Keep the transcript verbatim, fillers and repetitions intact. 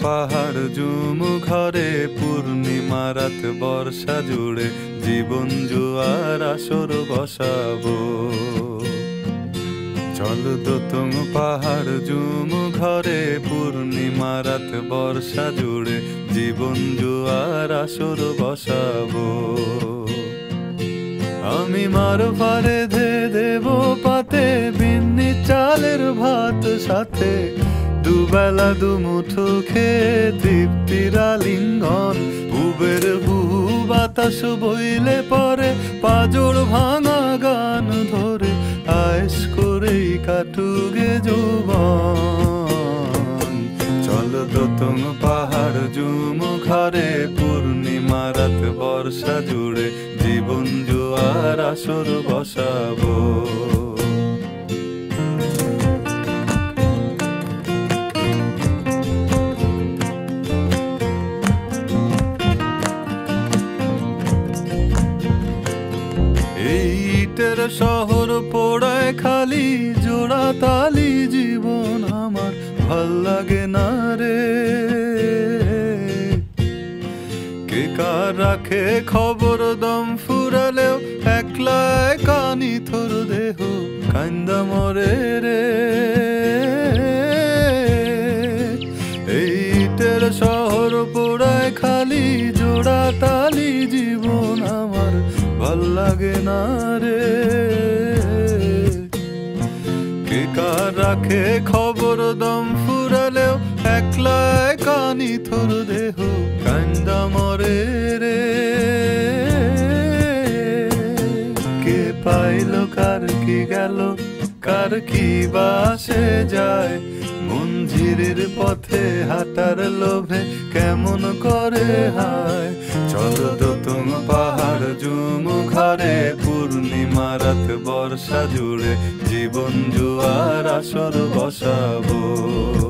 পাহাড় জুম ঘরে পূর্ণিমা রাত বর্ষা জুড়ে জীবন জুয়ার আসর বসাবো। চল দোতং পাহাড় জুম ঘরে পূর্ণিমা রাত বর্ষা জুড়ে জীবন জুয়ার আসর বসাবো। আমি মার পারে ধে দেব পাতে বিন্নি চালের ভাত সাথে দুবেলা দুমুঠো খেয়ে তৃপ্তির আলিঙ্গন। উবের বুহু বাতাস বইলে পরে পাজর ভাঙা গান ধরে আয়েশ করেই কাটুগে যৌবন। চল দোতং পাহাড় জুম ঘরে পূর্ণিমা রাত বর্ষা জুড়ে জীবন জুয়ার আসর বসাবো। ইটের শহর পোড়ায় খালি জোড়া তালি জীবন আমার ভাল লাগে না রে। কে কার রাখে খবর দম ফুরালেও একলা কানি থর দেহ কান্দা মরে রে। ইটের শহর পোড়ায় খালি জোড়া তালি জীবন আমার ভাল লাগে না রে। কে কার রাখে খবর দম ফুরালেও একলা কানি থর দেহ কান্দা মরে রে। কে পাইল কার কি গেল কার কি বাসে যায় মঞ্জিরের পথে হাঁটার লোভে কেমন করে হায়। চল দোতং পাহাড় জুম ঘরে পূর্ণিমা রাত বর্ষা জুড়ে জীবন জুয়ার আসর বসাবো।